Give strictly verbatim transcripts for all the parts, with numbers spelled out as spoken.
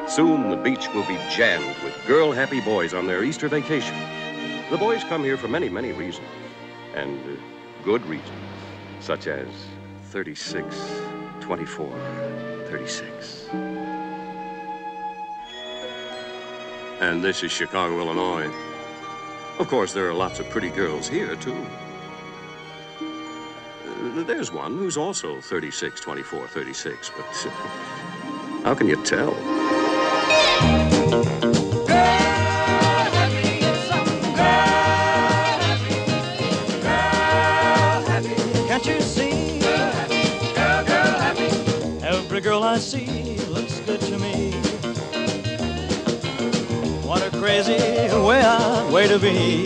Soon the beach will be jammed with girl-happy boys on their Easter vacation. The boys come here for many, many reasons, and uh, good reasons, such as thirty-six, twenty-four, thirty-six. And this is Chicago, Illinois. Of course, there are lots of pretty girls here, too. Uh, there's one who's also thirty-six, twenty-four, thirty-six, but uh, how can you tell? Can't you see? Girl happy, girl, girl happy. Every girl I see looks good to me. What a crazy way, I, way to be.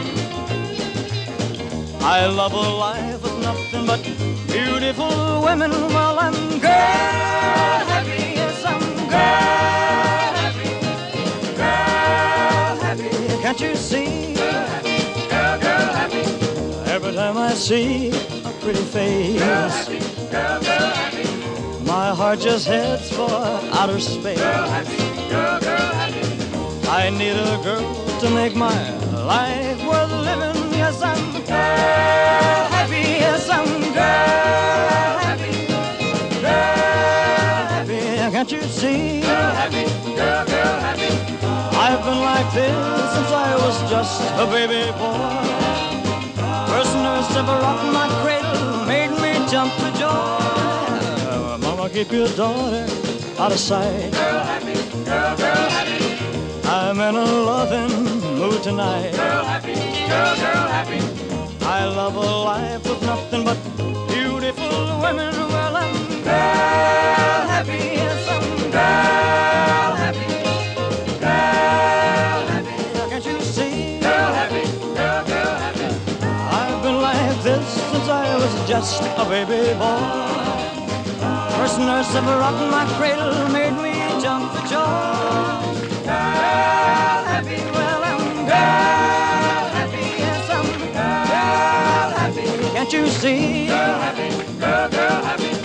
I love a life with nothing but beautiful women. Well, I'm girl happy, yes, I'm girl happy, girl happy. Can't you see? Girl happy, girl, girl happy. Every time I see a pretty face, girl happy, girl, girl happy. My heart just heads for outer space. Girl happy, girl, girl happy. I need a girl to make my life worth living. Yes, I'm girl happy. Yes, I'm girl happy. Girl happy. Can't you see? Girl happy. Girl, girl happy. I've been like this since I was just a baby boy. First nurse ever rocked my cradle, made me jump for joy. Mama, keep your daughter out of sight. Girl happy. Girl, girl happy. I'm in a loving mood tonight. Girl happy, girl, girl happy. I love a life with nothing but beautiful women. Well, I'm girl happy, yes, I'm girl happy, girl happy. Can't you see? Girl happy, girl, girl happy. I've been like this since I was just a baby boy. First nurse ever rocked my cradle, made me jump for joy. Girl happy, well, I'm girl happy, yes, I'm girl happy. Can't you see? Girl happy, girl, girl happy.